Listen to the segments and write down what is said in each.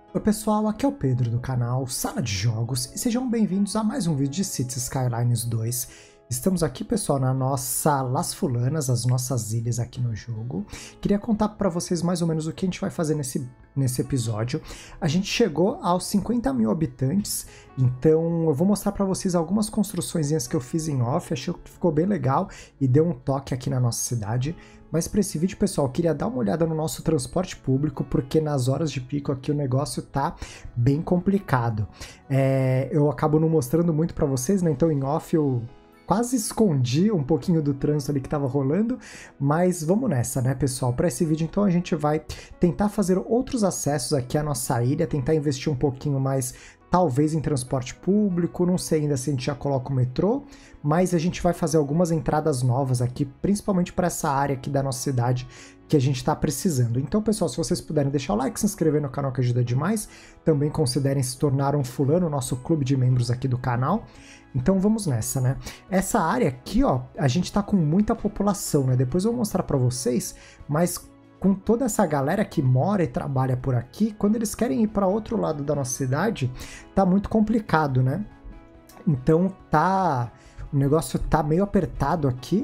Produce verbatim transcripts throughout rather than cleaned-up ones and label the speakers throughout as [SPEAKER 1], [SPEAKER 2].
[SPEAKER 1] Oi pessoal, aqui é o Pedro do canal Sala de Jogos e sejam bem-vindos a mais um vídeo de Cities Skylines dois. Estamos aqui, pessoal, na nossa Las Fulanas, as nossas ilhas aqui no jogo. Queria contar para vocês mais ou menos o que a gente vai fazer nesse, nesse episódio. A gente chegou aos cinquenta mil habitantes, então eu vou mostrar para vocês algumas construçõezinhas que eu fiz em off, achei que ficou bem legal e deu um toque aqui na nossa cidade. Mas para esse vídeo, pessoal, eu queria dar uma olhada no nosso transporte público, porque nas horas de pico aqui o negócio tá bem complicado. É, eu acabo não mostrando muito para vocês, né? Então em off eu quase escondi um pouquinho do trânsito ali que estava rolando, mas vamos nessa, né, pessoal? Para esse vídeo, então, a gente vai tentar fazer outros acessos aqui à nossa ilha, tentar investir um pouquinho mais, talvez em transporte público, não sei ainda se a gente já coloca o metrô, mas a gente vai fazer algumas entradas novas aqui, principalmente para essa área aqui da nossa cidade que a gente está precisando. Então, pessoal, se vocês puderem deixar o like, se inscrever no canal que ajuda demais, também considerem se tornar um fulano, nosso clube de membros aqui do canal. Então vamos nessa, né? Essa área aqui, ó, a gente tá com muita população, né? Depois eu vou mostrar para vocês, mas com toda essa galera que mora e trabalha por aqui, quando eles querem ir para outro lado da nossa cidade, tá muito complicado, né? Então tá, o negócio tá meio apertado aqui.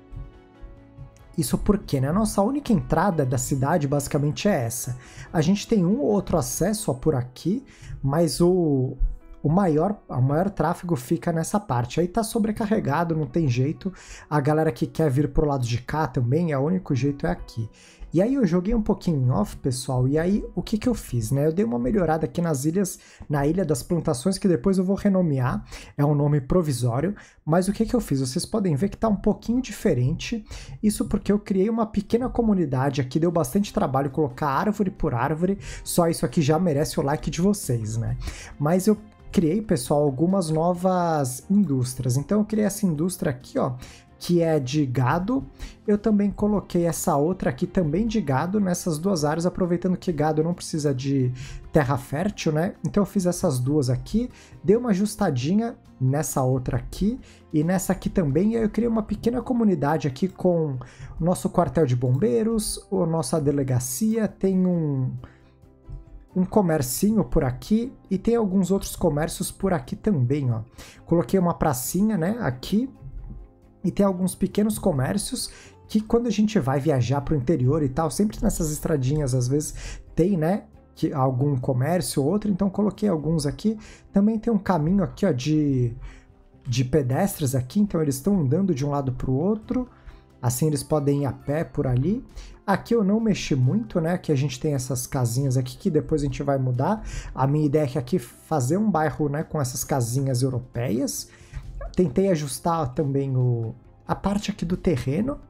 [SPEAKER 1] Isso porque, né? A nossa única entrada da cidade basicamente é essa. A gente tem um ou outro acesso ó, por aqui, mas o O maior, o maior tráfego fica nessa parte. Aí tá sobrecarregado, não tem jeito. A galera que quer vir pro lado de cá também, é o único jeito é aqui. E aí eu joguei um pouquinho em off, pessoal, e aí o que que eu fiz, né? Eu dei uma melhorada aqui nas ilhas, na Ilha das Plantações, que depois eu vou renomear, é um nome provisório, mas o que que eu fiz? Vocês podem ver que tá um pouquinho diferente, isso porque eu criei uma pequena comunidade aqui, deu bastante trabalho colocar árvore por árvore, só isso aqui já merece o like de vocês, né? Mas eu criei, pessoal, algumas novas indústrias. Então eu criei essa indústria aqui, ó, que é de gado. Eu também coloquei essa outra aqui também de gado nessas duas áreas, aproveitando que gado não precisa de terra fértil, né? Então eu fiz essas duas aqui, dei uma ajustadinha nessa outra aqui e nessa aqui também. E aí eu criei uma pequena comunidade aqui com o nosso quartel de bombeiros, a nossa delegacia, tem um um comercinho por aqui e tem alguns outros comércios por aqui também, ó. Coloquei uma pracinha, né, aqui e tem alguns pequenos comércios que quando a gente vai viajar para o interior e tal, sempre nessas estradinhas às vezes tem, né, que algum comércio ou outro, então coloquei alguns aqui. Também tem um caminho aqui, ó, de, de pedestres aqui, então eles estão andando de um lado para o outro. Assim eles podem ir a pé por ali. Aqui eu não mexi muito, né? Aqui a gente tem essas casinhas aqui que depois a gente vai mudar. A minha ideia é que aqui fazer um bairro, né, com essas casinhas europeias. Tentei ajustar também o, a parte aqui do terreno.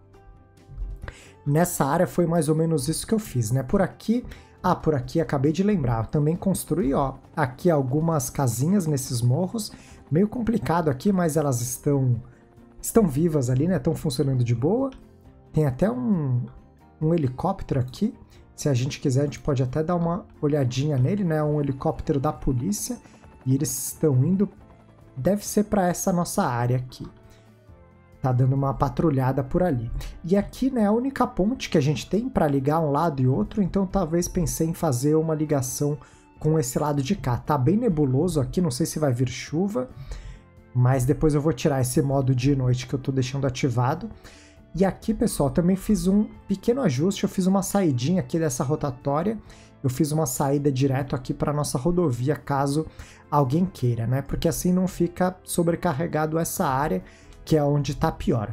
[SPEAKER 1] Nessa área foi mais ou menos isso que eu fiz, né? Por aqui, ah, por aqui acabei de lembrar. Eu também construí, ó, aqui algumas casinhas nesses morros. Meio complicado aqui, mas elas estão estão vivas ali, né? Estão funcionando de boa. Tem até um, um helicóptero aqui. Se a gente quiser, a gente pode até dar uma olhadinha nele, né? Um helicóptero da polícia. E eles estão indo... Deve ser para essa nossa área aqui. Tá dando uma patrulhada por ali. E aqui, né, a única ponte que a gente tem para ligar um lado e outro. Então, talvez pensei em fazer uma ligação com esse lado de cá. Tá bem nebuloso aqui, não sei se vai vir chuva. Mas depois eu vou tirar esse modo de noite que eu tô deixando ativado. E aqui, pessoal, também fiz um pequeno ajuste. Eu fiz uma saidinha aqui dessa rotatória. Eu fiz uma saída direto aqui para nossa rodovia, caso alguém queira, né? Porque assim não fica sobrecarregado essa área, que é onde tá pior.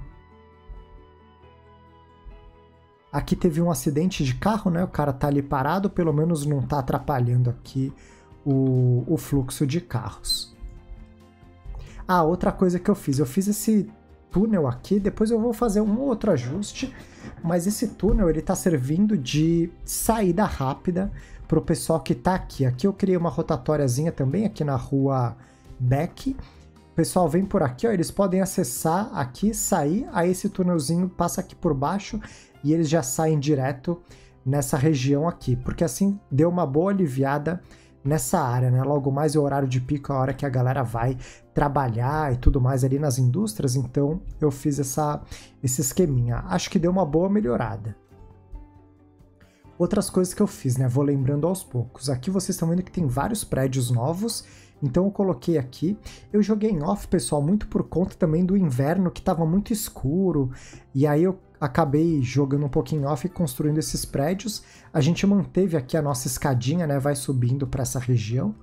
[SPEAKER 1] Aqui teve um acidente de carro, né? O cara tá ali parado, pelo menos não tá atrapalhando aqui o, o fluxo de carros. Ah, outra coisa que eu fiz, eu fiz esse túnel aqui, depois eu vou fazer um outro ajuste, mas esse túnel ele tá servindo de saída rápida para o pessoal que tá aqui. Aqui eu criei uma rotatóriazinha também, aqui na rua Beck. O pessoal vem por aqui, ó, eles podem acessar aqui, sair, aí esse túnelzinho passa aqui por baixo e eles já saem direto nessa região aqui, porque assim deu uma boa aliviada nessa área, né? Logo mais é o horário de pico, a hora que a galera vai trabalhar e tudo mais ali nas indústrias, então eu fiz essa, esse esqueminha. Acho que deu uma boa melhorada. Outras coisas que eu fiz, né? Vou lembrando aos poucos. Aqui vocês estão vendo que tem vários prédios novos, então eu coloquei aqui. Eu joguei em off, pessoal, muito por conta também do inverno, que estava muito escuro, e aí eu acabei jogando um pouquinho em off e construindo esses prédios. A gente manteve aqui a nossa escadinha, né? Vai subindo para essa região.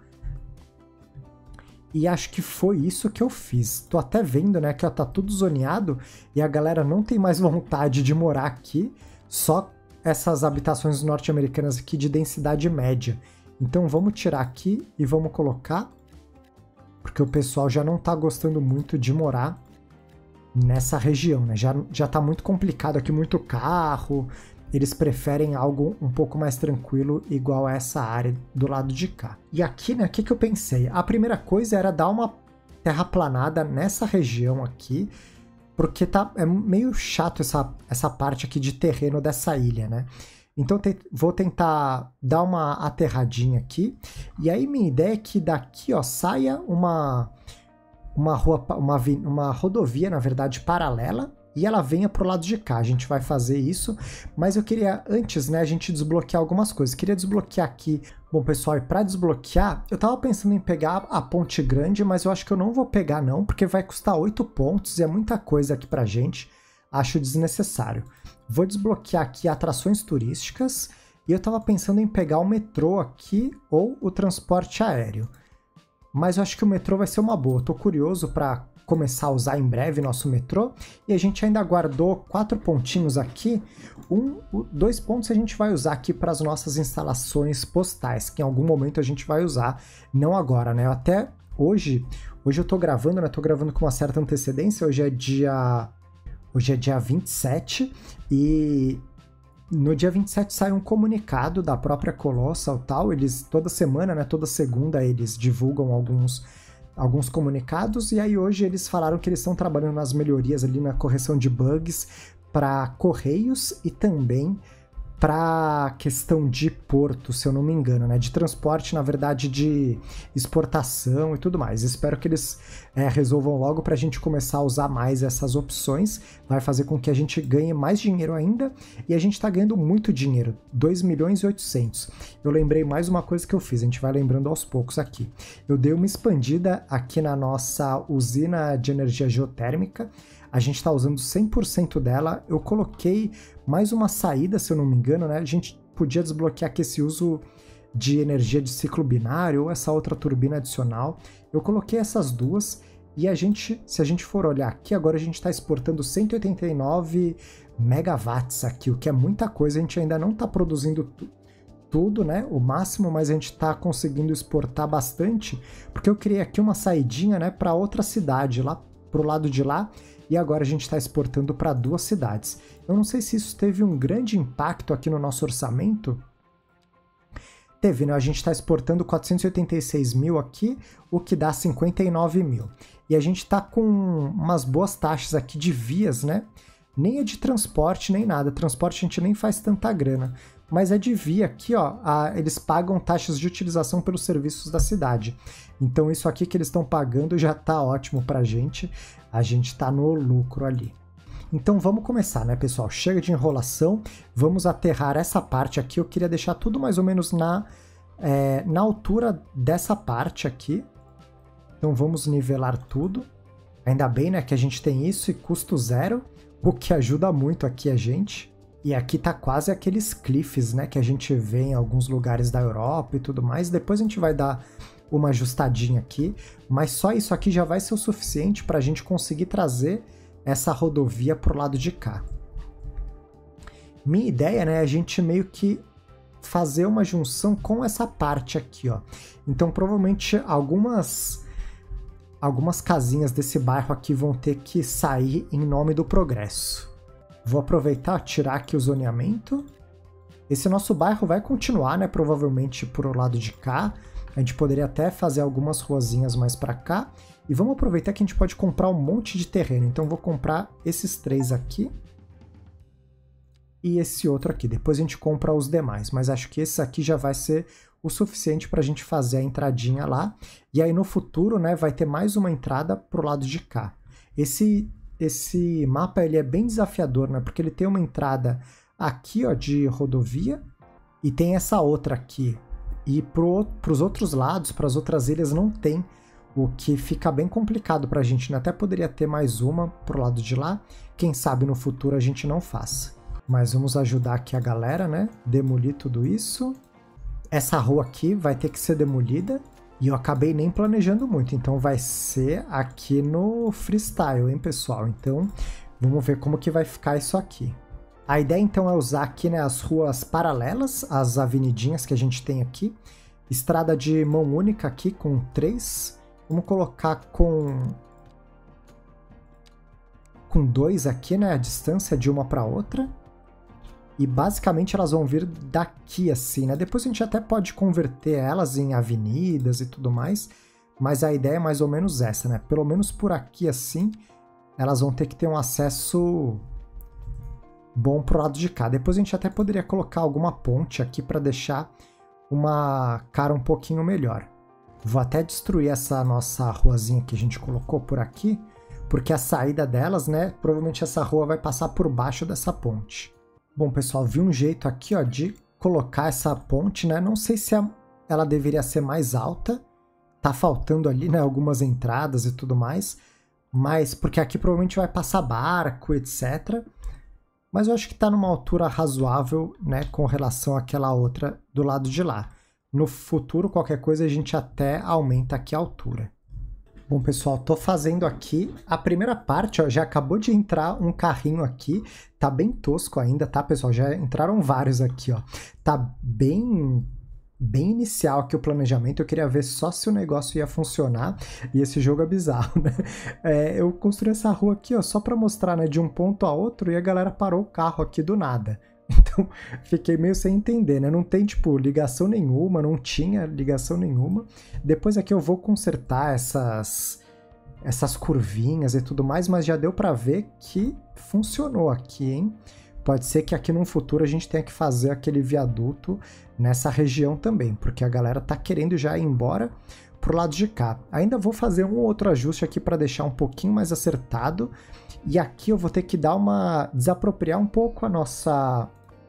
[SPEAKER 1] E acho que foi isso que eu fiz. Tô até vendo, né, que ó, tá tudo zoneado e a galera não tem mais vontade de morar aqui, só essas habitações norte-americanas aqui de densidade média. Então vamos tirar aqui e vamos colocar, porque o pessoal já não tá gostando muito de morar nessa região, né? Já, já tá muito complicado aqui, muito carro. Eles preferem algo um pouco mais tranquilo, igual a essa área do lado de cá. E aqui, né, o que, que eu pensei? A primeira coisa era dar uma terraplanada nessa região aqui, porque tá, é meio chato essa, essa parte aqui de terreno dessa ilha, né? Então te, vou tentar dar uma aterradinha aqui. E aí minha ideia é que daqui, ó, saia uma, uma, rua, uma, uma rodovia, na verdade, paralela, e ela venha pro lado de cá. A gente vai fazer isso, mas eu queria antes, né, a gente desbloquear algumas coisas. Queria desbloquear aqui. Bom, pessoal, e para desbloquear, eu tava pensando em pegar a ponte grande, mas eu acho que eu não vou pegar não, porque vai custar oito pontos e é muita coisa aqui pra gente. Acho desnecessário. Vou desbloquear aqui atrações turísticas e eu tava pensando em pegar o metrô aqui ou o transporte aéreo. Mas eu acho que o metrô vai ser uma boa. Tô curioso para começar a usar em breve nosso metrô, e a gente ainda guardou quatro pontinhos aqui. Um, dois pontos a gente vai usar aqui para as nossas instalações postais, que em algum momento a gente vai usar, não agora, né? Até hoje, hoje eu tô gravando, né? Tô gravando com uma certa antecedência, hoje é dia, hoje é dia vinte e sete, e no dia vinte e sete sai um comunicado da própria Colossal tal, eles toda semana, né? Toda segunda eles divulgam alguns alguns comunicados, e aí hoje eles falaram que eles estão trabalhando nas melhorias ali na correção de bugs para Correios e também para questão de porto, se eu não me engano, né? De transporte, na verdade, de exportação e tudo mais. Espero que eles é, resolvam logo para a gente começar a usar mais essas opções. Vai fazer com que a gente ganhe mais dinheiro ainda, e a gente está ganhando muito dinheiro, dois milhões e oitocentos. Eu lembrei mais uma coisa que eu fiz, a gente vai lembrando aos poucos aqui. Eu dei uma expandida aqui na nossa usina de energia geotérmica. A gente está usando cem por cento dela. Eu coloquei mais uma saída, se eu não me engano, né? A gente podia desbloquear aqui esse uso de energia de ciclo binário ou essa outra turbina adicional. Eu coloquei essas duas e a gente, se a gente for olhar aqui, agora a gente está exportando cento e oitenta e nove megawatts aqui, o que é muita coisa. A gente ainda não está produzindo tudo, né? O máximo, mas a gente está conseguindo exportar bastante, porque eu criei aqui uma saidinha, né, para outra cidade, lá pro lado de lá. E agora a gente está exportando para duas cidades. Eu não sei se isso teve um grande impacto aqui no nosso orçamento. Teve, né? A gente está exportando quatrocentos e oitenta e seis mil aqui, o que dá cinquenta e nove mil. E a gente está com umas boas taxas aqui de vias, né? Nem é de transporte, nem nada. Transporte a gente nem faz tanta grana. Mas é de via aqui, ó, a, eles pagam taxas de utilização pelos serviços da cidade. Então isso aqui que eles estão pagando já tá ótimo pra gente. A gente tá no lucro ali. Então vamos começar, né, pessoal? Chega de enrolação, vamos aterrar essa parte aqui. Eu queria deixar tudo mais ou menos na, é, na altura dessa parte aqui. Então vamos nivelar tudo. Ainda bem, né, que a gente tem isso e custo zero, o que ajuda muito aqui a gente. E aqui tá quase aqueles cliffs, né, que a gente vê em alguns lugares da Europa e tudo mais. Depois a gente vai dar uma ajustadinha aqui, mas só isso aqui já vai ser o suficiente para a gente conseguir trazer essa rodovia pro lado de cá. Minha ideia, né, é a gente meio que fazer uma junção com essa parte aqui, ó. Então provavelmente algumas algumas casinhas desse bairro aqui vão ter que sair em nome do progresso. Vou aproveitar, tirar aqui o zoneamento. Esse nosso bairro vai continuar, né, provavelmente pro lado de cá. A gente poderia até fazer algumas ruazinhas mais para cá. E vamos aproveitar que a gente pode comprar um monte de terreno. Então vou comprar esses três aqui. E esse outro aqui. Depois a gente compra os demais. Mas acho que esse aqui já vai ser o suficiente para a gente fazer a entradinha lá. E aí no futuro, né, vai ter mais uma entrada pro lado de cá. Esse... Esse mapa ele é bem desafiador, né? Porque ele tem uma entrada aqui, ó, de rodovia, E tem essa outra aqui. E para os outros lados, para as outras ilhas, não tem, o que fica bem complicado para a gente, né? Até poderia ter mais uma pro lado de lá. Quem sabe no futuro a gente não faça. Mas vamos ajudar aqui a galera, né? Demolir tudo isso. Essa rua aqui vai ter que ser demolida. E eu acabei nem planejando muito, então vai ser aqui no freestyle, hein, pessoal? Então, vamos ver como que vai ficar isso aqui. A ideia, então, é usar aqui, né, as ruas paralelas, as avenidinhas que a gente tem aqui. Estrada de mão única aqui, com três. Vamos colocar com... com dois aqui, né, a distância de uma para outra. E basicamente elas vão vir daqui assim, né? Depois a gente até pode converter elas em avenidas e tudo mais, mas a ideia é mais ou menos essa, né? Pelo menos por aqui assim, elas vão ter que ter um acesso bom pro lado de cá. Depois a gente até poderia colocar alguma ponte aqui para deixar uma cara um pouquinho melhor. Vou até destruir essa nossa ruazinha que a gente colocou por aqui, porque a saída delas, né? Provavelmente essa rua vai passar por baixo dessa ponte. Bom, pessoal, vi um jeito aqui, ó, de colocar essa ponte, né? Não sei se ela deveria ser mais alta. Tá faltando ali, né, algumas entradas e tudo mais. Mas, porque aqui provavelmente vai passar barco, etcétera. Mas eu acho que tá numa altura razoável, né, com relação àquela outra do lado de lá. No futuro, qualquer coisa, a gente até aumenta aqui a altura. Bom, pessoal, tô fazendo aqui a primeira parte, ó, já acabou de entrar um carrinho aqui, tá bem tosco ainda, tá, pessoal? Já entraram vários aqui, ó. Tá bem, bem inicial aqui o planejamento, eu queria ver só se o negócio ia funcionar, e esse jogo é bizarro, né? É, eu construí essa rua aqui, ó, só pra mostrar, né, de um ponto a outro, e a galera parou o carro aqui do nada. Então, fiquei meio sem entender, né? Não tem, tipo, ligação nenhuma, não tinha ligação nenhuma. Depois aqui eu vou consertar essas, essas curvinhas e tudo mais, mas já deu pra ver que funcionou aqui, hein? Pode ser que aqui no futuro a gente tenha que fazer aquele viaduto nessa região também, porque a galera tá querendo já ir embora pro lado de cá. Ainda vou fazer um ou outro ajuste aqui para deixar um pouquinho mais acertado. E aqui eu vou ter que dar uma... desapropriar um pouco a nossa...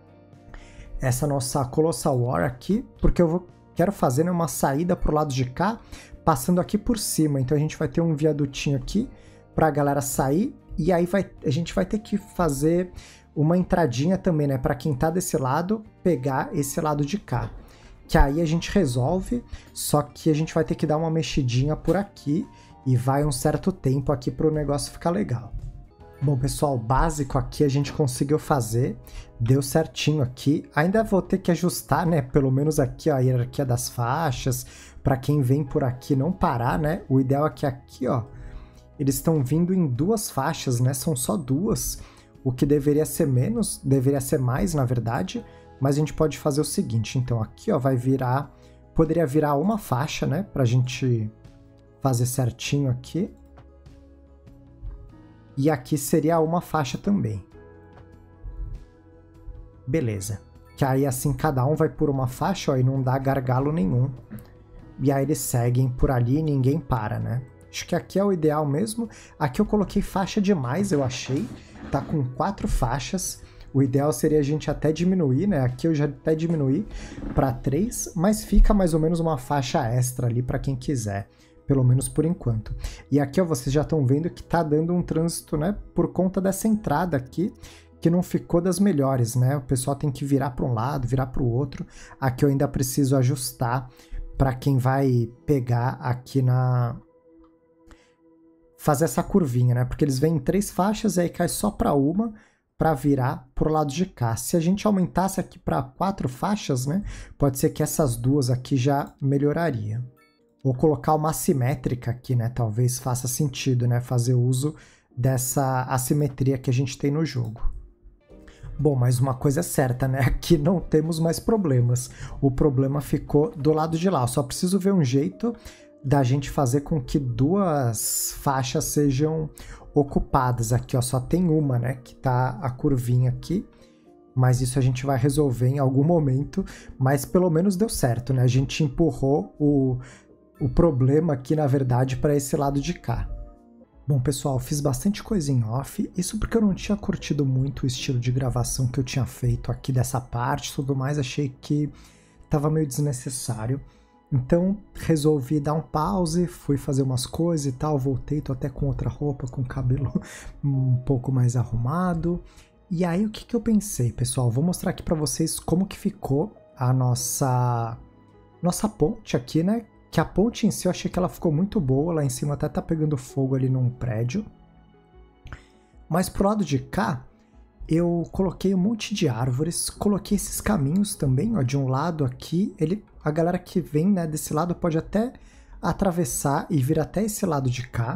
[SPEAKER 1] essa nossa Colossal War aqui, porque eu vou... quero fazer, né, uma saída pro lado de cá, passando aqui por cima. Então a gente vai ter um viadutinho aqui pra galera sair, e aí vai... a gente vai ter que fazer uma entradinha também, né, para quem tá desse lado, pegar esse lado de cá. Que aí a gente resolve, só que a gente vai ter que dar uma mexidinha por aqui, e vai um certo tempo aqui pro negócio ficar legal. Bom, pessoal, básico aqui a gente conseguiu fazer, deu certinho aqui. Ainda vou ter que ajustar, né, pelo menos aqui, ó, a hierarquia das faixas, para quem vem por aqui não parar, né? O ideal é que aqui, ó, eles estão vindo em duas faixas, né? São só duas, o que deveria ser menos, deveria ser mais, na verdade, mas a gente pode fazer o seguinte, então aqui, ó, vai virar, poderia virar uma faixa, né, pra gente fazer certinho aqui. E aqui seria uma faixa também. Beleza. Que aí assim cada um vai por uma faixa, ó, e não dá gargalo nenhum. E aí eles seguem por ali e ninguém para, né? Acho que aqui é o ideal mesmo. Aqui eu coloquei faixa demais, eu achei. Tá com quatro faixas. O ideal seria a gente até diminuir, né? Aqui eu já até diminuí para três, mas fica mais ou menos uma faixa extra ali para quem quiser. Pelo menos por enquanto. E aqui, ó, vocês já estão vendo que tá dando um trânsito, né, por conta dessa entrada aqui, que não ficou das melhores, né? O pessoal tem que virar para um lado, virar para o outro. Aqui eu ainda preciso ajustar para quem vai pegar aqui na... fazer essa curvinha, né? Porque eles vêm em três faixas e aí cai só para uma para virar pro lado de cá. Se a gente aumentasse aqui para quatro faixas, né, pode ser que essas duas aqui já melhoraria. Ou colocar uma assimétrica aqui, né? Talvez faça sentido, né? Fazer uso dessa assimetria que a gente tem no jogo. Bom, mas uma coisa é certa, né? Aqui não temos mais problemas. O problema ficou do lado de lá. Eu só preciso ver um jeito da gente fazer com que duas faixas sejam ocupadas. Aqui, ó, só tem uma, né? Que tá a curvinha aqui. Mas isso a gente vai resolver em algum momento. Mas pelo menos deu certo, né? A gente empurrou o... o problema aqui, na verdade, para esse lado de cá. Bom, pessoal, fiz bastante coisa em off, isso porque eu não tinha curtido muito o estilo de gravação que eu tinha feito aqui dessa parte e tudo mais, achei que estava meio desnecessário. Então resolvi dar um pause, fui fazer umas coisas e tal, voltei, tô até com outra roupa, com o cabelo um pouco mais arrumado. E aí o que, que eu pensei, pessoal? Vou mostrar aqui pra vocês como que ficou a nossa, nossa ponte aqui, né? Que a ponte em si eu achei que ela ficou muito boa, lá em cima até tá pegando fogo ali num prédio. Mas pro lado de cá, eu coloquei um monte de árvores, coloquei esses caminhos também, ó, de um lado aqui, ele, a galera que vem, né, desse lado pode até atravessar e vir até esse lado de cá.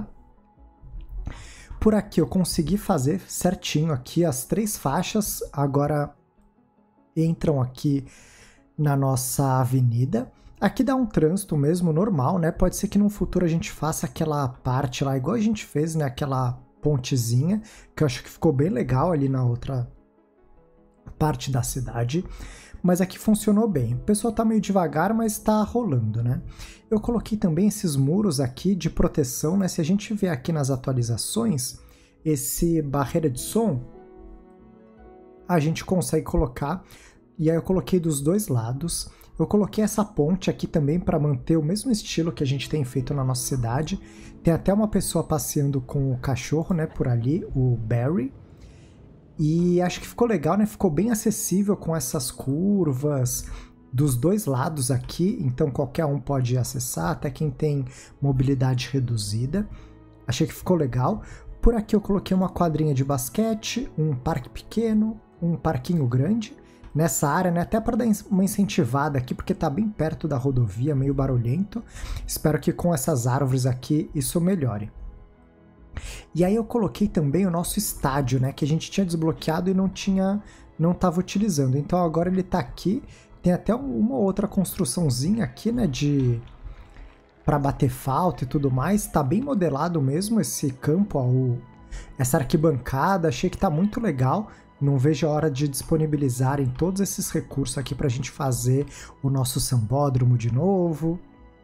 [SPEAKER 1] Por aqui eu consegui fazer certinho aqui as três faixas, agora entram aqui na nossa avenida. Aqui dá um trânsito mesmo normal, né? Pode ser que no futuro a gente faça aquela parte lá, igual a gente fez, né? Aquela pontezinha, que eu acho que ficou bem legal ali na outra parte da cidade. Mas aqui funcionou bem. O pessoal tá meio devagar, mas tá rolando, né? Eu coloquei também esses muros aqui de proteção, né? Se a gente ver aqui nas atualizações, esse barreira de som, a gente consegue colocar. E aí eu coloquei dos dois lados. Eu coloquei essa ponte aqui também para manter o mesmo estilo que a gente tem feito na nossa cidade. Tem até uma pessoa passeando com o cachorro, né, por ali, o Barry. E acho que ficou legal, né? Ficou bem acessível com essas curvas dos dois lados aqui. Então qualquer um pode acessar, até quem tem mobilidade reduzida. Achei que ficou legal. Por aqui eu coloquei uma quadrinha de basquete, um parque pequeno, um parquinho grande. Nessa área, né, até para dar uma incentivada aqui, porque tá bem perto da rodovia, meio barulhento. Espero que com essas árvores aqui isso melhore. E aí eu coloquei também o nosso estádio, né, que a gente tinha desbloqueado e não tinha, não estava utilizando. Então agora ele tá aqui, tem até uma outra construçãozinha aqui, né, de para bater falta e tudo mais. Tá bem modelado mesmo esse campo, ó, o... essa arquibancada, achei que tá muito legal. Não vejo a hora de disponibilizarem todos esses recursos aqui para a gente fazer o nosso sambódromo de novo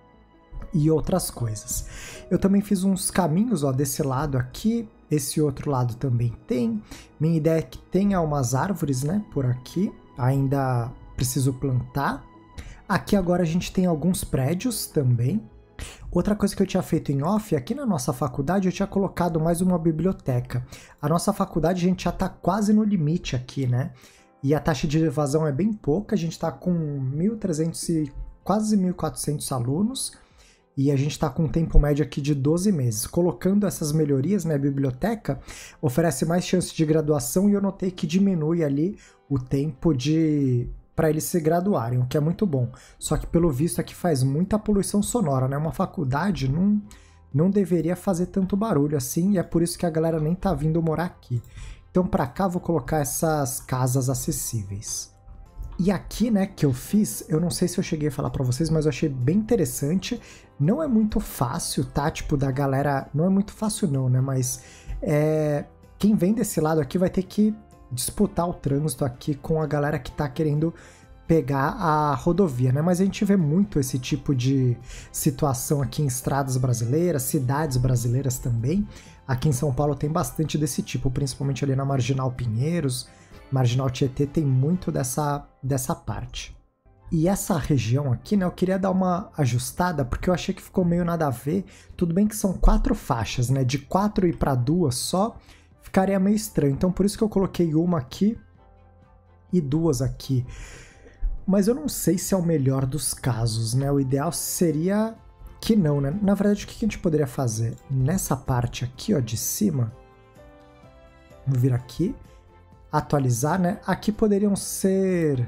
[SPEAKER 1] e outras coisas. Eu também fiz uns caminhos, ó, desse lado aqui, esse outro lado também tem. Minha ideia é que tenha umas árvores, né, por aqui, ainda preciso plantar. Aqui agora a gente tem alguns prédios também. Outra coisa que eu tinha feito em off, aqui na nossa faculdade eu tinha colocado mais uma biblioteca. A nossa faculdade a gente já está quase no limite aqui, né? E a taxa de evasão é bem pouca, a gente está com mil e trezentos e quase mil e quatrocentos alunos e a gente está com um tempo médio aqui de doze meses. Colocando essas melhorias, né, a biblioteca oferece mais chance de graduação e eu notei que diminui ali o tempo de... para eles se graduarem, o que é muito bom. Só que pelo visto aqui faz muita poluição sonora, né? Uma faculdade não, não deveria fazer tanto barulho assim, e é por isso que a galera nem tá vindo morar aqui. Então para cá vou colocar essas casas acessíveis. E aqui, né, que eu fiz, eu não sei se eu cheguei a falar para vocês, mas eu achei bem interessante. Não é muito fácil, tá? Tipo, da galera... Não é muito fácil não, né? Mas é... quem vem desse lado aqui vai ter que disputar o trânsito aqui com a galera que tá querendo pegar a rodovia, né? Mas a gente vê muito esse tipo de situação aqui em estradas brasileiras, cidades brasileiras também. Aqui em São Paulo tem bastante desse tipo, principalmente ali na Marginal Pinheiros, Marginal Tietê, tem muito dessa, dessa parte. E essa região aqui, né, eu queria dar uma ajustada, porque eu achei que ficou meio nada a ver. Tudo bem que são quatro faixas, né? De quatro ir para duas só, ficaria meio estranho. Então por isso que eu coloquei uma aqui e duas aqui. Mas eu não sei se é o melhor dos casos, né? O ideal seria que não, né? Na verdade, o que a gente poderia fazer? Nessa parte aqui, ó, de cima, vamos vir aqui, atualizar, né? Aqui poderiam ser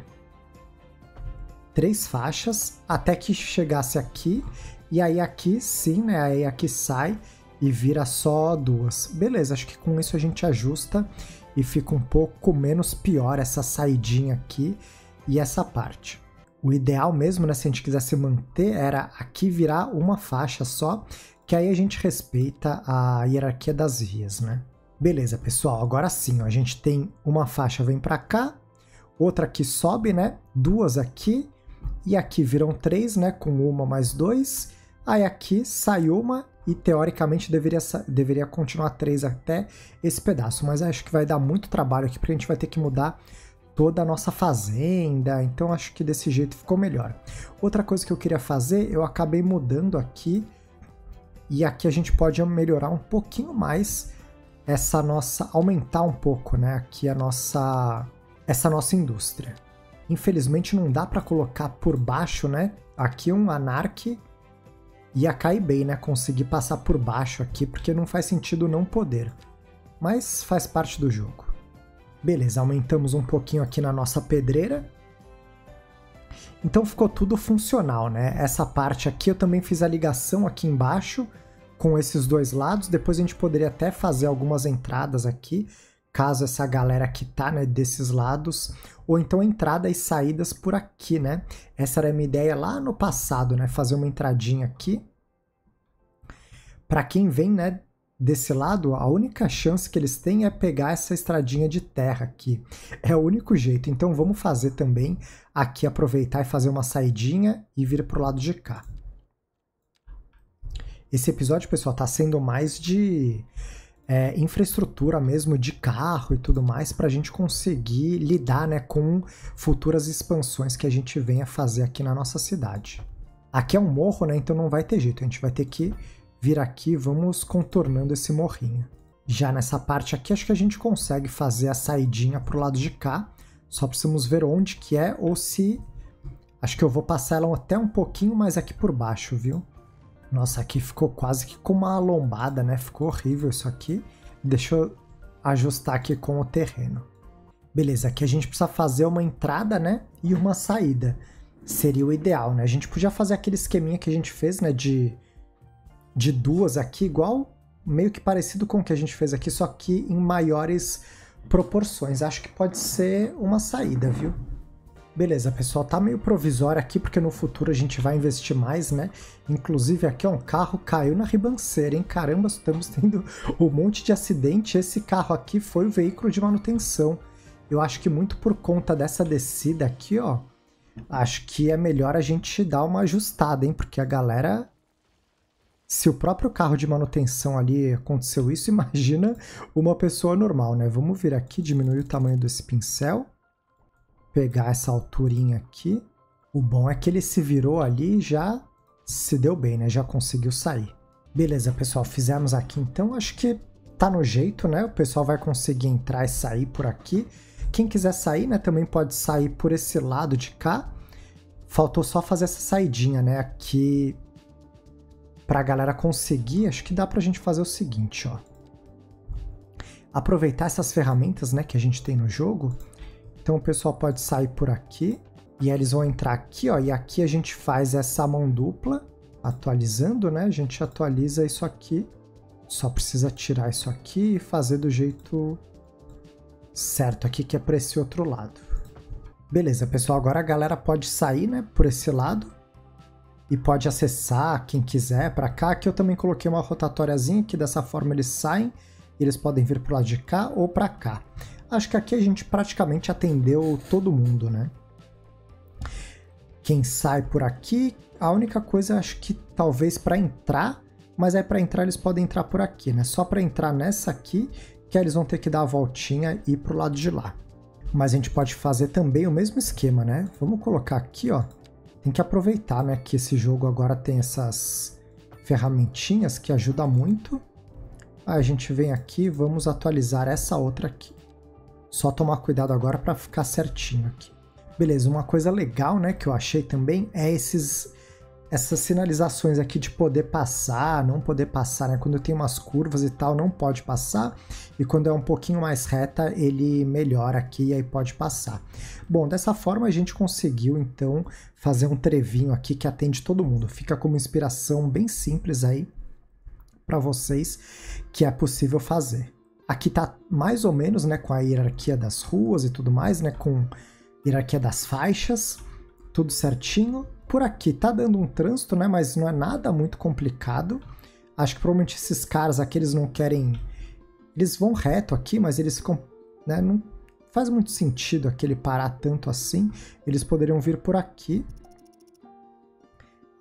[SPEAKER 1] três faixas, até que chegasse aqui, e aí aqui sim, né? Aí aqui sai e vira só duas. Beleza, acho que com isso a gente ajusta e fica um pouco menos pior essa saidinha aqui e essa parte. O ideal mesmo, né, se a gente quisesse manter, era aqui virar uma faixa só, que aí a gente respeita a hierarquia das vias, né? Beleza, pessoal, agora sim, ó, a gente tem uma faixa vem para cá, outra aqui sobe, né? Duas aqui, e aqui viram três, né? Com uma mais dois, aí aqui sai uma e teoricamente deveria, deveria continuar três até esse pedaço, mas acho que vai dar muito trabalho aqui porque a gente vai ter que mudar toda a nossa fazenda, então acho que desse jeito ficou melhor. Outra coisa que eu queria fazer, eu acabei mudando aqui, e aqui a gente pode melhorar um pouquinho mais essa nossa, aumentar um pouco, né, aqui a nossa, essa nossa indústria. Infelizmente não dá para colocar por baixo, né, aqui um Anark ia cair bem, né, conseguir passar por baixo aqui, porque não faz sentido não poder, mas faz parte do jogo. Beleza, aumentamos um pouquinho aqui na nossa pedreira. Então ficou tudo funcional, né? Essa parte aqui eu também fiz a ligação aqui embaixo com esses dois lados. Depois a gente poderia até fazer algumas entradas aqui, caso essa galera aqui tá, né, desses lados. Ou então entradas e saídas por aqui, né? Essa era a minha ideia lá no passado, né? Fazer uma entradinha aqui. Para quem vem, né, desse lado, a única chance que eles têm é pegar essa estradinha de terra aqui. É o único jeito. Então vamos fazer também aqui, aproveitar e fazer uma saidinha e vir pro lado de cá. Esse episódio, pessoal, tá sendo mais de é, infraestrutura mesmo, de carro e tudo mais, para a gente conseguir lidar, né, com futuras expansões que a gente venha fazer aqui na nossa cidade. Aqui é um morro, né, então não vai ter jeito. A gente vai ter que vir aqui, vamos contornando esse morrinho. Já nessa parte aqui, acho que a gente consegue fazer a saidinha pro lado de cá. Só precisamos ver onde que é, ou se... Acho que eu vou passar ela até um pouquinho mais aqui por baixo, viu? Nossa, aqui ficou quase que com uma lombada, né? Ficou horrível isso aqui. Deixa eu ajustar aqui com o terreno. Beleza, aqui a gente precisa fazer uma entrada, né? E uma saída. Seria o ideal, né? A gente podia fazer aquele esqueminha que a gente fez, né? De... de duas aqui, igual, meio que parecido com o que a gente fez aqui, só que em maiores proporções. Acho que pode ser uma saída, viu? Beleza, pessoal, tá meio provisório aqui, porque no futuro a gente vai investir mais, né? Inclusive aqui, ó, um carro caiu na ribanceira, hein? Caramba, estamos tendo um monte de acidente. Esse carro aqui foi o veículo de manutenção. Eu acho que muito por conta dessa descida aqui, ó, acho que é melhor a gente dar uma ajustada, hein? Porque a galera... Se o próprio carro de manutenção ali aconteceu isso, imagina uma pessoa normal, né? Vamos vir aqui, diminuir o tamanho desse pincel. Pegar essa alturinha aqui. O bom é que ele se virou ali e já se deu bem, né? Já conseguiu sair. Beleza, pessoal, fizemos aqui então. Acho que tá no jeito, né? O pessoal vai conseguir entrar e sair por aqui. Quem quiser sair, né? Também pode sair por esse lado de cá. Faltou só fazer essa saidinha, né? Aqui... Para a galera conseguir, acho que dá para a gente fazer o seguinte, ó. Aproveitar essas ferramentas, né, que a gente tem no jogo. Então o pessoal pode sair por aqui e aí eles vão entrar aqui, ó. E aqui a gente faz essa mão dupla, atualizando, né? A gente atualiza isso aqui. Só precisa tirar isso aqui e fazer do jeito certo aqui, que é para esse outro lado. Beleza, pessoal. Agora a galera pode sair, né, por esse lado. E pode acessar quem quiser para cá. Aqui eu também coloquei uma rotatóriazinha, que dessa forma eles saem. E eles podem vir para o lado de cá ou para cá. Acho que aqui a gente praticamente atendeu todo mundo, né? Quem sai por aqui, a única coisa acho que talvez para entrar, mas aí para entrar eles podem entrar por aqui, né? Só para entrar nessa aqui, que aí eles vão ter que dar a voltinha e ir para o lado de lá. Mas a gente pode fazer também o mesmo esquema, né? Vamos colocar aqui, ó. Tem que aproveitar, né, que esse jogo agora tem essas ferramentinhas que ajudam muito. Aí a gente vem aqui, vamos atualizar essa outra aqui. Só tomar cuidado agora para ficar certinho aqui. Beleza, uma coisa legal, né, que eu achei também é esses, essas sinalizações aqui de poder passar, não poder passar, né? Quando tem umas curvas e tal, não pode passar. E quando é um pouquinho mais reta, ele melhora aqui e aí pode passar. Bom, dessa forma a gente conseguiu, então, fazer um trevinho aqui que atende todo mundo. Fica como inspiração bem simples aí para vocês que é possível fazer. Aqui tá mais ou menos, né, com a hierarquia das ruas e tudo mais, né, com hierarquia das faixas, tudo certinho. Por aqui tá dando um trânsito, né, mas não é nada muito complicado. Acho que provavelmente esses caras aqui, eles não querem... Eles vão reto aqui, mas eles ficam... Né, não faz muito sentido aquele parar tanto assim. Eles poderiam vir por aqui.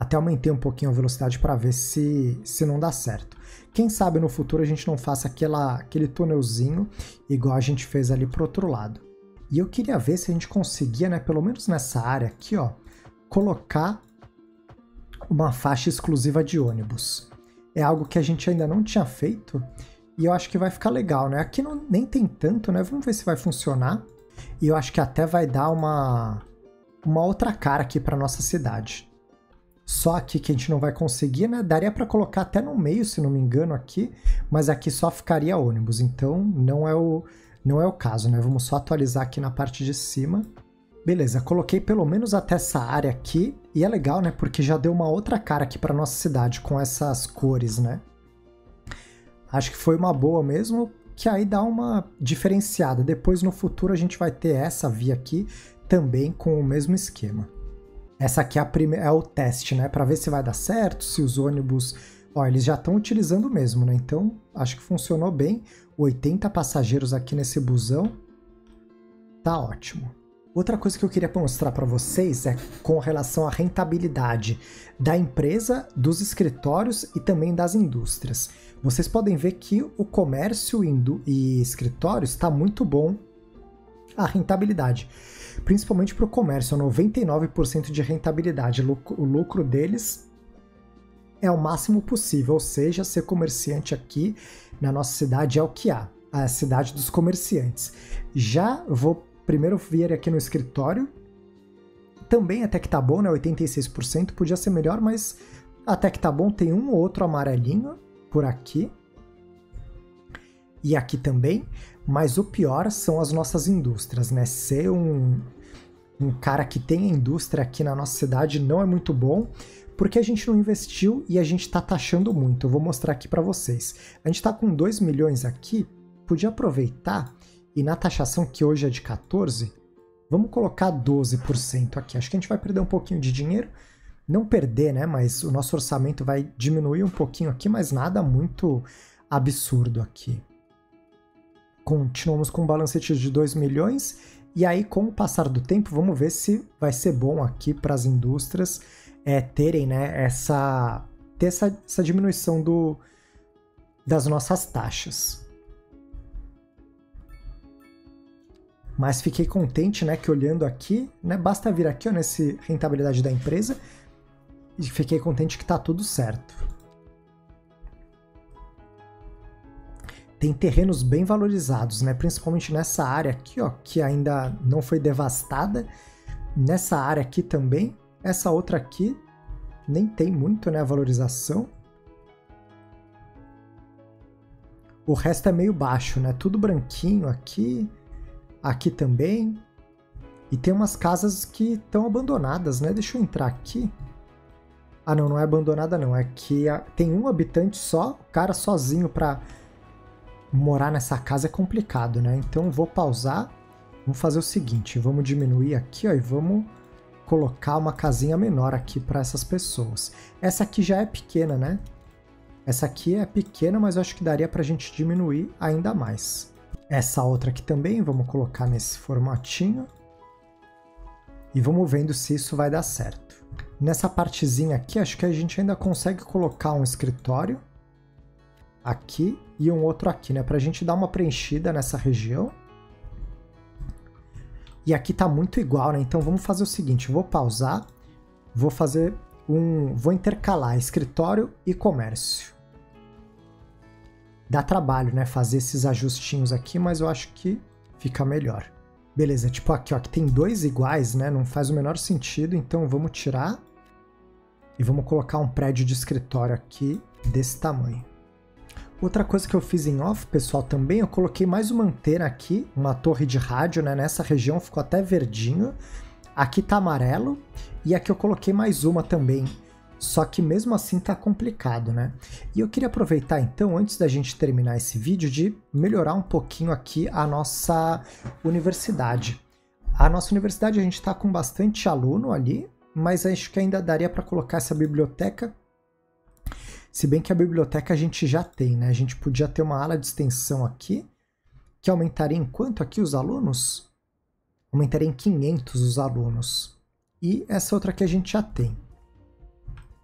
[SPEAKER 1] Até aumentei um pouquinho a velocidade para ver se, se não dá certo. Quem sabe no futuro a gente não faça aquela, aquele túnelzinho igual a gente fez ali pro outro lado. E eu queria ver se a gente conseguia, né, pelo menos nessa área aqui, ó, colocar uma faixa exclusiva de ônibus. É algo que a gente ainda não tinha feito e eu acho que vai ficar legal, né? Aqui não, nem tem tanto, né? Vamos ver se vai funcionar. E eu acho que até vai dar uma, uma outra cara aqui para nossa cidade. Só aqui que a gente não vai conseguir, né? Daria para colocar até no meio, se não me engano, aqui, mas aqui só ficaria ônibus, então não é o, não é o caso, né? Vamos só atualizar aqui na parte de cima. Beleza, coloquei pelo menos até essa área aqui, e é legal, né? Porque já deu uma outra cara aqui para nossa cidade com essas cores, né? Acho que foi uma boa mesmo, que aí dá uma diferenciada. Depois, no futuro, a gente vai ter essa via aqui também com o mesmo esquema. Essa aqui é, a prime... é o teste, né? Para ver se vai dar certo, se os ônibus... Ó, eles já estão utilizando mesmo, né? Então, acho que funcionou bem. oitenta passageiros aqui nesse busão. Tá ótimo. Outra coisa que eu queria mostrar para vocês é com relação à rentabilidade da empresa, dos escritórios e também das indústrias. Vocês podem ver que o comércio e escritórios está muito bom a rentabilidade. Principalmente para o comércio, noventa e nove por cento de rentabilidade. O lucro deles é o máximo possível, ou seja, ser comerciante aqui na nossa cidade é o que há, a cidade dos comerciantes. Já vou primeiro vir aqui no escritório, também até que tá bom, né? oitenta e seis por cento, podia ser melhor, mas até que tá bom, tem um ou outro amarelinho por aqui. E aqui também, mas o pior são as nossas indústrias, né? Ser um, um cara que tem indústria aqui na nossa cidade não é muito bom, porque a gente não investiu e a gente tá taxando muito. Eu vou mostrar aqui para vocês. A gente tá com dois milhões aqui, podia aproveitar e na taxação que hoje é de quatorze, vamos colocar doze por cento aqui. Acho que a gente vai perder um pouquinho de dinheiro, não perder, né? Mas o nosso orçamento vai diminuir um pouquinho aqui, mas nada muito absurdo aqui. Continuamos com um balancete de dois milhões e aí com o passar do tempo vamos ver se vai ser bom aqui para as indústrias é, terem, né, essa, ter essa, essa diminuição do, das nossas taxas. Mas fiquei contente, né, que olhando aqui, né, basta vir aqui ó, nesse rentabilidade da empresa e fiquei contente que tá tudo certo. Tem terrenos bem valorizados, né? Principalmente nessa área aqui, ó, que ainda não foi devastada. Nessa área aqui também. Essa outra aqui nem tem muito, né, a valorização. O resto é meio baixo, né? Tudo branquinho aqui. Aqui também. E tem umas casas que estão abandonadas, né? Deixa eu entrar aqui. Ah, não, não é abandonada não. É que tem um habitante só, o cara sozinho para morar nessa casa é complicado, né? Então vou pausar, vamos fazer o seguinte, vamos diminuir aqui, ó, e vamos colocar uma casinha menor aqui para essas pessoas. Essa aqui já é pequena, né? Essa aqui é pequena, mas eu acho que daria pra gente diminuir ainda mais. Essa outra aqui também, vamos colocar nesse formatinho. E vamos vendo se isso vai dar certo. Nessa partezinha aqui, acho que a gente ainda consegue colocar um escritório aqui e um outro aqui, né? Pra gente dar uma preenchida nessa região. E aqui tá muito igual, né? Então vamos fazer o seguinte, vou pausar, vou fazer um... vou intercalar escritório e comércio. Dá trabalho, né? Fazer esses ajustinhos aqui, mas eu acho que fica melhor. Beleza, tipo aqui, ó, que tem dois iguais, né? Não faz o menor sentido, então vamos tirar e vamos colocar um prédio de escritório aqui desse tamanho. Outra coisa que eu fiz em off, pessoal, também, eu coloquei mais uma antena aqui, uma torre de rádio, né? Nessa região ficou até verdinho. Aqui tá amarelo e aqui eu coloquei mais uma também. Só que mesmo assim tá complicado, né? E eu queria aproveitar então, antes da gente terminar esse vídeo, de melhorar um pouquinho aqui a nossa universidade. A nossa universidade a gente tá com bastante aluno ali, mas acho que ainda daria para colocar essa biblioteca. Se bem que a biblioteca a gente já tem, né? A gente podia ter uma ala de extensão aqui, que aumentaria em quanto aqui os alunos? Aumentaria em quinhentos os alunos. E essa outra aqui a gente já tem.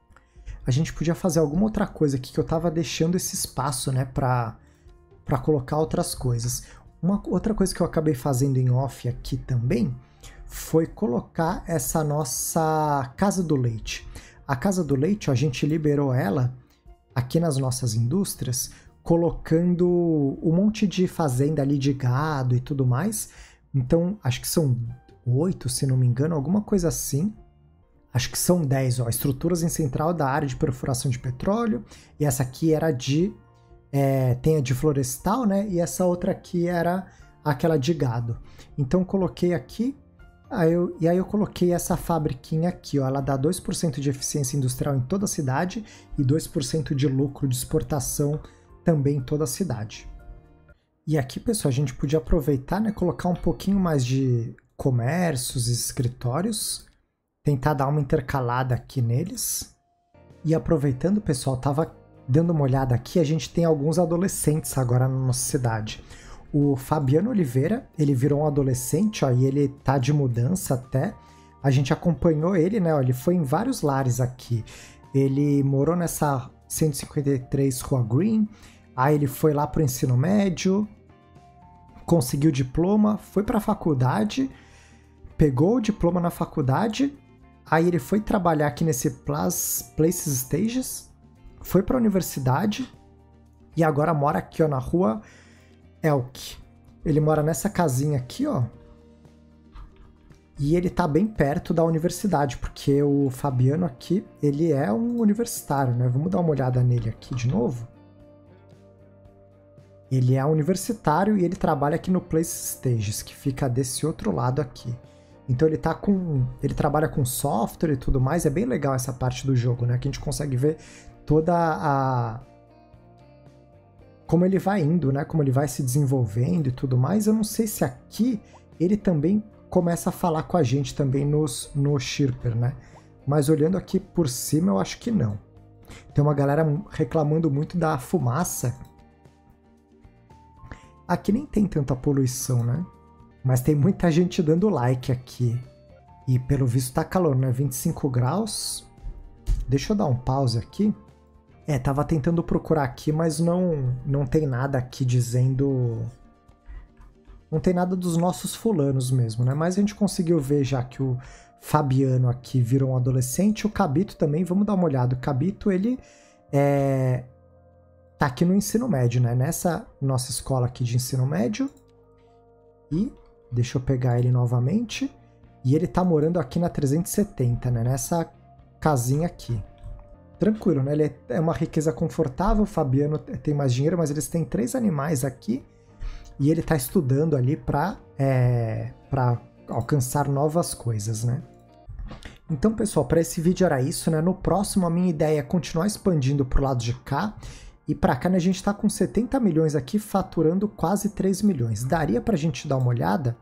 [SPEAKER 1] a gente podia fazer alguma outra coisa aqui, que eu tava deixando esse espaço, né, pra, pra colocar outras coisas. Uma outra coisa que eu acabei fazendo em off aqui também foi colocar essa nossa Casa do Leite. A Casa do Leite, ó, a gente liberou ela aqui nas nossas indústrias, colocando um monte de fazenda ali de gado e tudo mais. Então, acho que são oito, se não me engano, alguma coisa assim. Acho que são dez, ó, estruturas em central da área de perfuração de petróleo, e essa aqui era de, é, tem a de florestal, né, e essa outra aqui era aquela de gado. Então coloquei aqui, aí eu, e aí eu coloquei essa fabriquinha aqui, ó, ela dá dois por cento de eficiência industrial em toda a cidade e dois por cento de lucro de exportação também em toda a cidade. E aqui, pessoal, a gente podia aproveitar, né, colocar um pouquinho mais de comércios e escritórios, tentar dar uma intercalada aqui neles. E aproveitando, pessoal, tava dando uma olhada aqui, a gente tem alguns adolescentes agora na nossa cidade. O Fabiano Oliveira, ele virou um adolescente, ó, e ele tá de mudança até. A gente acompanhou ele, né, ó, ele foi em vários lares aqui. Ele morou nessa cento e cinquenta e três Rua Green, aí ele foi lá pro ensino médio, conseguiu o diploma, foi pra faculdade, pegou o diploma na faculdade. Aí ele foi trabalhar aqui nesse Places Stages, foi para a universidade e agora mora aqui, ó, na rua Elk. Ele mora nessa casinha aqui, ó. E ele tá bem perto da universidade, porque o Fabiano aqui, ele é um universitário, né? Vamos dar uma olhada nele aqui de novo. Ele é universitário e ele trabalha aqui no Places Stages, que fica desse outro lado aqui. Então ele tá com, ele trabalha com software e tudo mais, é bem legal essa parte do jogo, né? Que a gente consegue ver toda a como ele vai indo, né? Como ele vai se desenvolvendo e tudo mais. Eu não sei se aqui ele também começa a falar com a gente também nos, no Chirper, né? Mas olhando aqui por cima, eu acho que não. Tem uma galera reclamando muito da fumaça. Aqui nem tem tanta poluição, né? Mas tem muita gente dando like aqui. E pelo visto tá calor, né? vinte e cinco graus. Deixa eu dar um pause aqui. É, tava tentando procurar aqui, mas não, não tem nada aqui dizendo... Não tem nada dos nossos fulanos mesmo, né? Mas a gente conseguiu ver já que o Fabiano aqui virou um adolescente. O Cabito também, vamos dar uma olhada. O Cabito, ele é... tá aqui no ensino médio, né? Nessa nossa escola aqui de ensino médio. E... deixa eu pegar ele novamente. E ele tá morando aqui na trezentos e setenta, né? Nessa casinha aqui. Tranquilo, né? Ele é uma riqueza confortável. O Fabiano tem mais dinheiro, mas eles têm três animais aqui. E ele tá estudando ali pra, é, pra alcançar novas coisas, né? Então, pessoal, para esse vídeo era isso, né? No próximo, a minha ideia é continuar expandindo pro lado de cá. E para cá, né, a gente está com setenta milhões aqui, faturando quase três milhões. Daria para a gente dar uma olhada?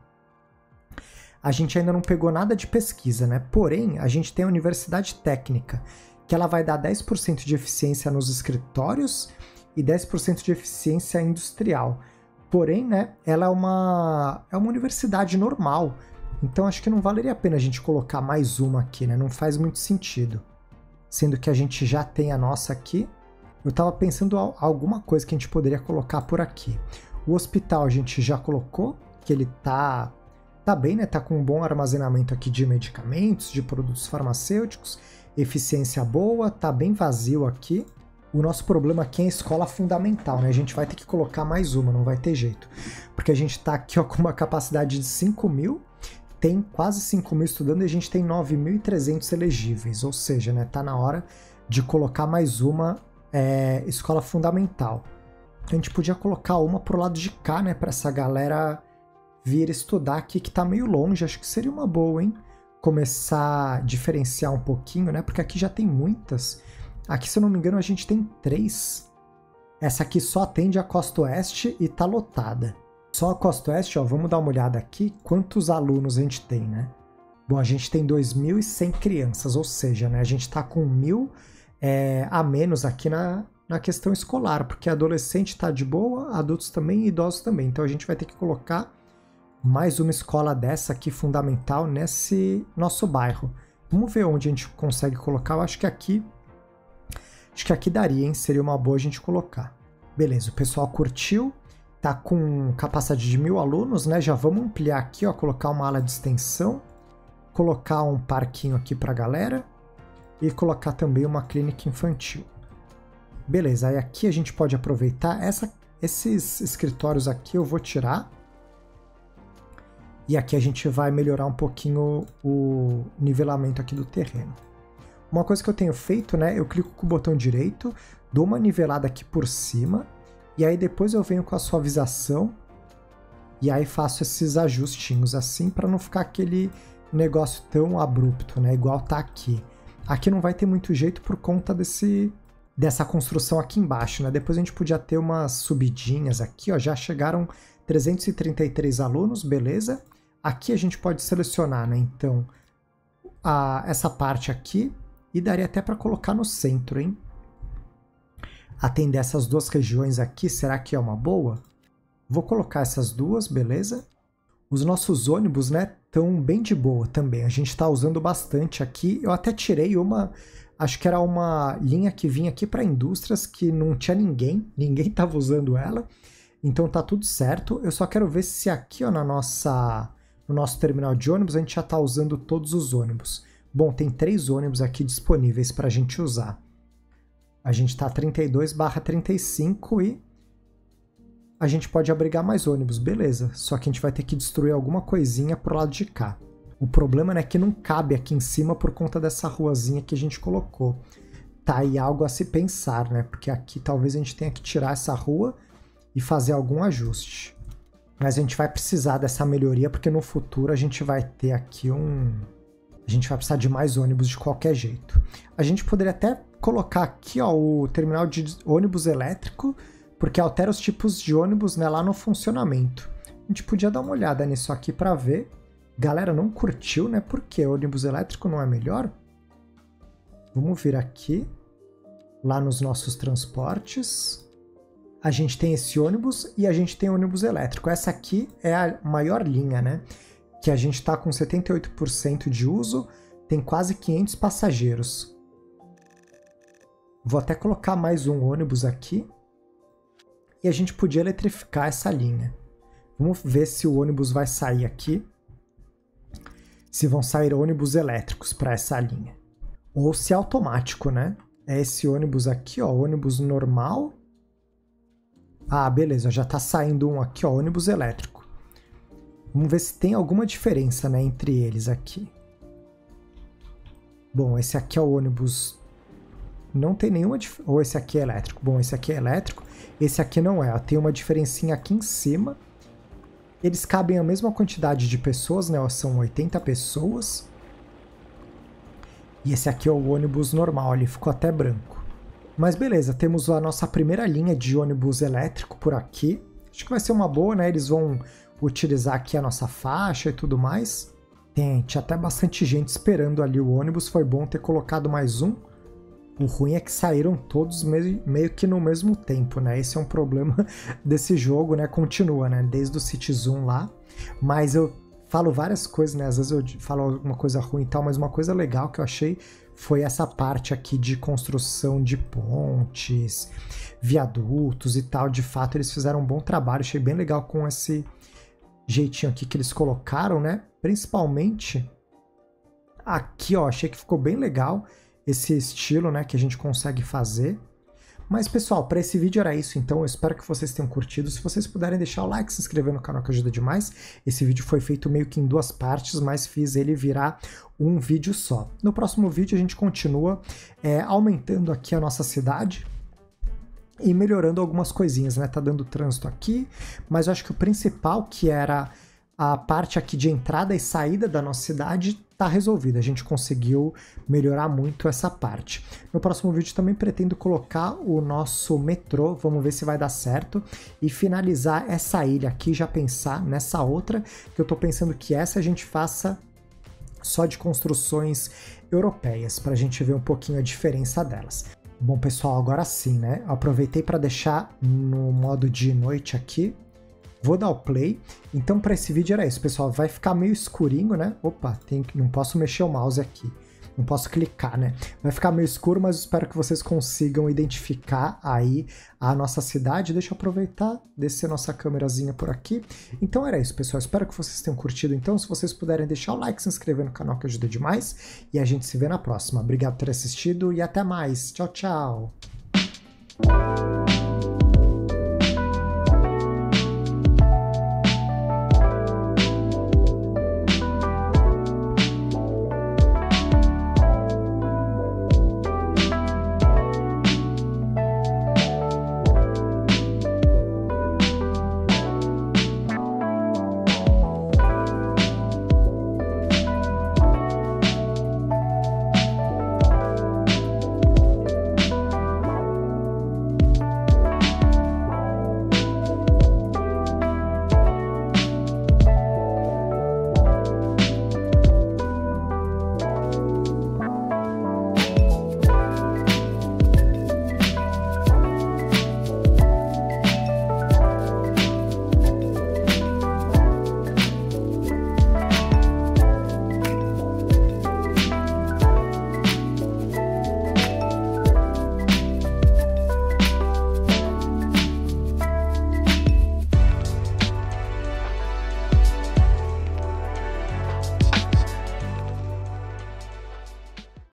[SPEAKER 1] A gente ainda não pegou nada de pesquisa, né? Porém, a gente tem a Universidade Técnica, que ela vai dar dez por cento de eficiência nos escritórios e dez por cento de eficiência industrial. Porém, né, ela é uma, é uma universidade normal. Então, acho que não valeria a pena a gente colocar mais uma aqui, né? Não faz muito sentido. Sendo que a gente já tem a nossa aqui. Eu estava pensando alguma coisa que a gente poderia colocar por aqui. O hospital a gente já colocou, que ele tá, tá bem, né? Tá com um bom armazenamento aqui de medicamentos, de produtos farmacêuticos, eficiência boa, tá bem vazio aqui. O nosso problema aqui é a escola fundamental, né? A gente vai ter que colocar mais uma, não vai ter jeito. Porque a gente tá aqui, ó, com uma capacidade de cinco mil, tem quase cinco mil estudando e a gente tem nove mil e trezentos elegíveis. Ou seja, né? Tá na hora de colocar mais uma É, escola fundamental. A gente podia colocar uma pro lado de cá, né, para essa galera vir estudar aqui, que tá meio longe. Acho que seria uma boa, hein? Começar a diferenciar um pouquinho, né? Porque aqui já tem muitas. Aqui, se eu não me engano, a gente tem três. Essa aqui só atende a Costa Oeste e tá lotada. Só a Costa Oeste, ó, vamos dar uma olhada aqui quantos alunos a gente tem, né? Bom, a gente tem dois mil e cem crianças, ou seja, né, a gente tá com mil É, a menos aqui na, na questão escolar, porque adolescente está de boa, adultos também e idosos também. Então a gente vai ter que colocar mais uma escola dessa aqui fundamental nesse nosso bairro. Vamos ver onde a gente consegue colocar. Eu acho que aqui Acho que aqui daria, hein? Seria uma boa a gente colocar. Beleza, o pessoal curtiu. Tá com capacidade de mil alunos, né? Já vamos ampliar aqui, ó. Colocar uma ala de extensão. Colocar um parquinho aqui pra galera. E colocar também uma clínica infantil. Beleza, aí aqui a gente pode aproveitar. Essa, esses escritórios aqui eu vou tirar. E aqui a gente vai melhorar um pouquinho o nivelamento aqui do terreno. Uma coisa que eu tenho feito, né? Eu clico com o botão direito, dou uma nivelada aqui por cima, e aí depois eu venho com a suavização, e aí faço esses ajustinhos assim, para não ficar aquele negócio tão abrupto, né? Igual tá aqui. Aqui não vai ter muito jeito por conta desse, dessa construção aqui embaixo, né? Depois a gente podia ter umas subidinhas aqui, ó. Já chegaram trezentos e trinta e três alunos, beleza? Aqui a gente pode selecionar, né? Então, a, essa parte aqui. E daria até para colocar no centro, hein? Atender essas duas regiões aqui, será que é uma boa? Vou colocar essas duas, beleza? Os nossos ônibus, né, estão bem de boa também. A gente está usando bastante aqui. Eu até tirei uma, acho que era uma linha que vinha aqui para indústrias que não tinha ninguém, ninguém estava usando ela. Então tá tudo certo. Eu só quero ver se aqui, ó, na nossa, no nosso terminal de ônibus a gente já está usando todos os ônibus. Bom, tem três ônibus aqui disponíveis para a gente usar. A gente está trinta e dois barra trinta e cinco e a gente pode abrigar mais ônibus, beleza. Só que a gente vai ter que destruir alguma coisinha pro lado de cá. O problema, né, é que não cabe aqui em cima por conta dessa ruazinha que a gente colocou. Tá aí algo a se pensar, né? Porque aqui talvez a gente tenha que tirar essa rua e fazer algum ajuste. Mas a gente vai precisar dessa melhoria porque no futuro a gente vai ter aqui um... A gente vai precisar de mais ônibus de qualquer jeito. A gente poderia até colocar aqui, ó, o terminal de ônibus elétrico, porque altera os tipos de ônibus, né, lá no funcionamento. A gente podia dar uma olhada nisso aqui para ver. Galera, não curtiu, né? Por quê? O ônibus elétrico não é melhor? Vamos vir aqui, lá nos nossos transportes. A gente tem esse ônibus e a gente tem ônibus elétrico. Essa aqui é a maior linha, né? Que a gente está com setenta e oito por cento de uso, tem quase quinhentos passageiros. Vou até colocar mais um ônibus aqui. E a gente podia eletrificar essa linha. Vamos ver se o ônibus vai sair aqui. Se vão sair ônibus elétricos para essa linha. Ou se é automático, né? É esse ônibus aqui, ó, ônibus normal. Ah, beleza, já está saindo um aqui, ó, ônibus elétrico. Vamos ver se tem alguma diferença, né, entre eles aqui. Bom, esse aqui é o ônibus... Não tem nenhuma diferença... Ou esse aqui é elétrico. Bom, esse aqui é elétrico. Esse aqui não é. Tem uma diferencinha aqui em cima. Eles cabem a mesma quantidade de pessoas, né? São oitenta pessoas. E esse aqui é o ônibus normal. Ele ficou até branco. Mas beleza, temos a nossa primeira linha de ônibus elétrico por aqui. Acho que vai ser uma boa, né? Eles vão... utilizar aqui a nossa faixa e tudo mais. Tem, tinha até bastante gente esperando ali o ônibus, foi bom ter colocado mais um. O ruim é que saíram todos meio, meio que no mesmo tempo, né? Esse é um problema desse jogo, né? Continua, né? Desde o City Zoom lá. Mas eu falo várias coisas, né? Às vezes eu falo alguma coisa ruim e tal, mas uma coisa legal que eu achei foi essa parte aqui de construção de pontes, viadutos e tal. De fato, eles fizeram um bom trabalho, achei bem legal com esse jeitinho aqui que eles colocaram, né? Principalmente aqui, ó, achei que ficou bem legal esse estilo, né, que a gente consegue fazer. Mas, pessoal, para esse vídeo era isso, então eu espero que vocês tenham curtido. Se vocês puderem deixar o like, se inscrever no canal que ajuda demais. Esse vídeo foi feito meio que em duas partes, mas fiz ele virar um vídeo só. No próximo vídeo a gente continua é, aumentando aqui a nossa cidade e melhorando algumas coisinhas, né? Tá dando trânsito aqui, mas eu acho que o principal, que era a parte aqui de entrada e saída da nossa cidade, tá resolvida. A gente conseguiu melhorar muito essa parte. No próximo vídeo também pretendo colocar o nosso metrô, vamos ver se vai dar certo, e finalizar essa ilha aqui, já pensar nessa outra, que eu tô pensando que essa a gente faça só de construções europeias, pra gente ver um pouquinho a diferença delas. Bom, pessoal, agora sim, né? Aproveitei para deixar no modo de noite aqui. Vou dar o play. Então, para esse vídeo era isso, pessoal. Vai ficar meio escurinho, né? Opa, tem que... não posso mexer o mouse aqui. não posso clicar, né? Vai ficar meio escuro, mas espero que vocês consigam identificar aí a nossa cidade. Deixa eu aproveitar, descer nossa câmerazinha por aqui. Então era isso, pessoal. Espero que vocês tenham curtido. Então, se vocês puderem deixar o like, se inscrever no canal, que ajuda demais. E a gente se vê na próxima. Obrigado por ter assistido e até mais. Tchau, tchau!